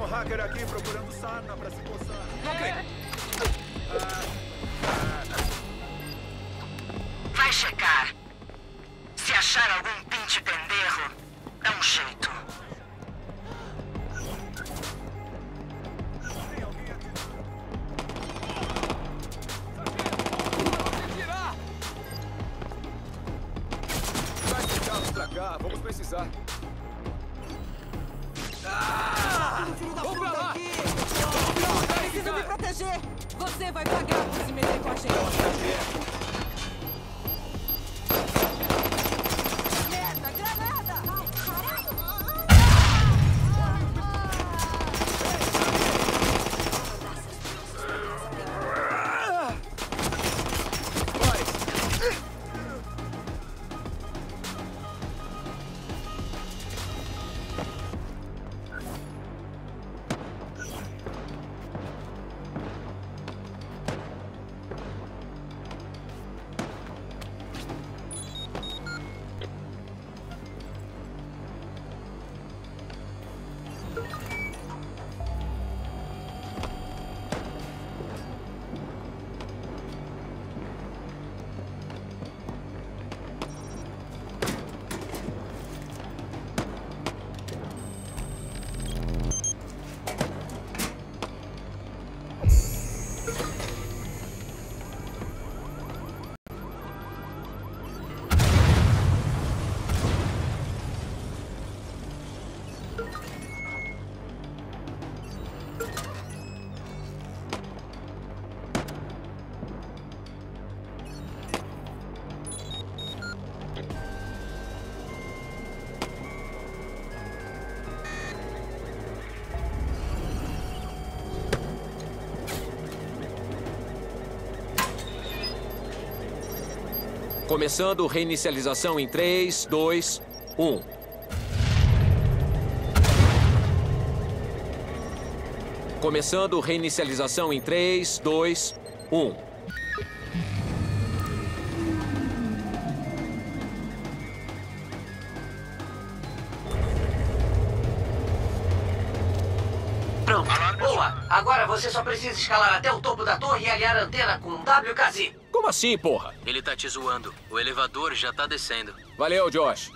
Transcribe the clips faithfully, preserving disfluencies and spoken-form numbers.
hacker aqui procurando sarna pra se coçar. Ok. Ah, ah. Vai checar. Se achar algum pinte penderro, dá um jeito. Tem alguém aqui? Traz os carros pra cá, vamos precisar. Ah! Filho da Vamos pra puta lá! aqui! Preciso me proteger! Você vai pagar por se meter com a gente! Merda, granada! Começando reinicialização em três, dois, um. Começando reinicialização em três, dois, um. Pronto. Boa. Agora você só precisa escalar até o topo da torre e alinhar a antena com um W K Z. Como assim, porra? Ele tá te zoando. O elevador já tá descendo. Valeu, Josh.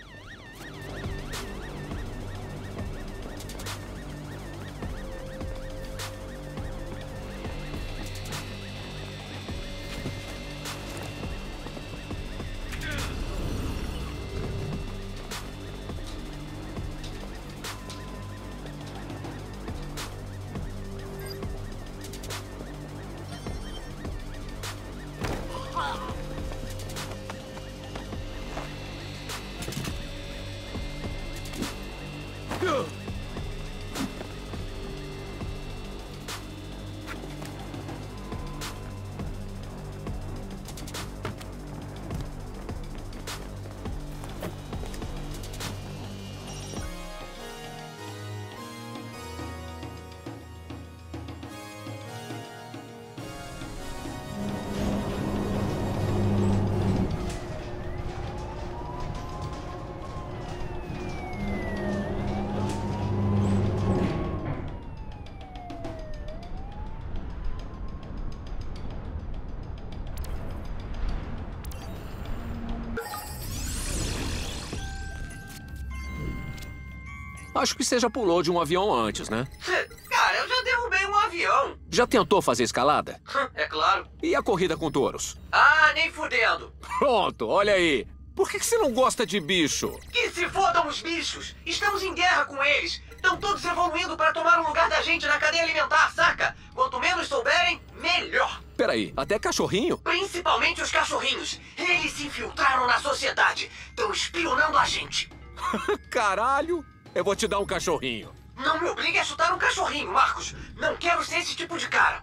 Acho que você já pulou de um avião antes, né? Cara, eu já derrubei um avião. Já tentou fazer escalada? É claro. E a corrida com touros? Ah, nem fudendo. Pronto, olha aí. Por que que você não gosta de bicho? Que se fodam os bichos. Estamos em guerra com eles. Estão todos evoluindo para tomar o lugar da gente na cadeia alimentar, saca? Quanto menos souberem, melhor. Peraí, até cachorrinho? Principalmente os cachorrinhos. Eles se infiltraram na sociedade. Estão espionando a gente. Caralho! Eu vou te dar um cachorrinho. Não me obrigue a chutar um cachorrinho, Marcos. Não quero ser esse tipo de cara.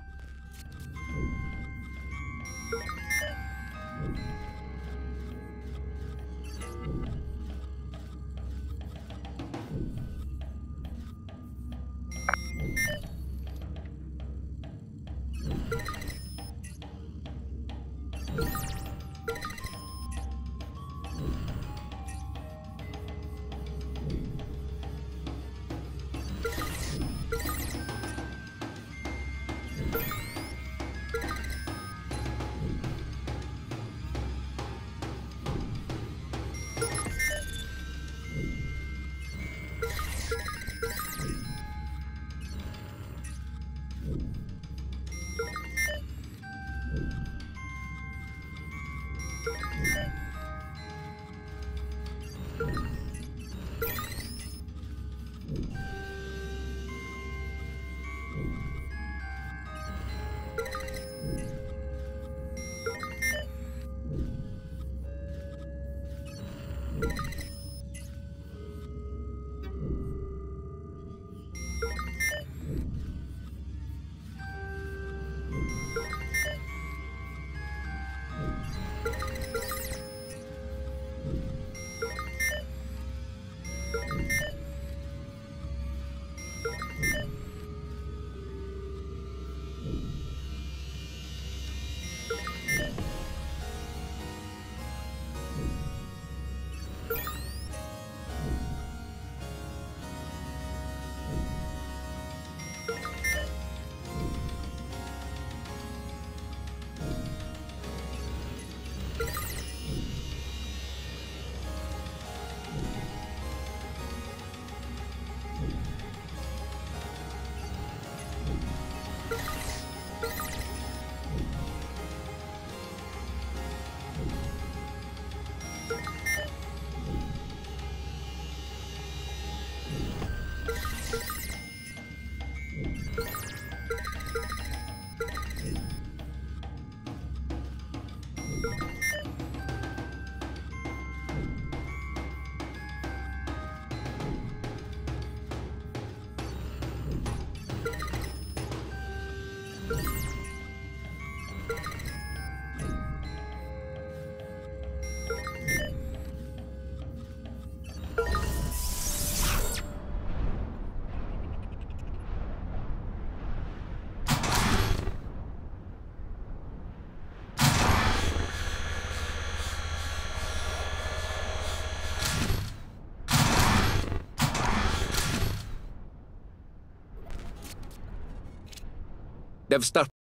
Deve estar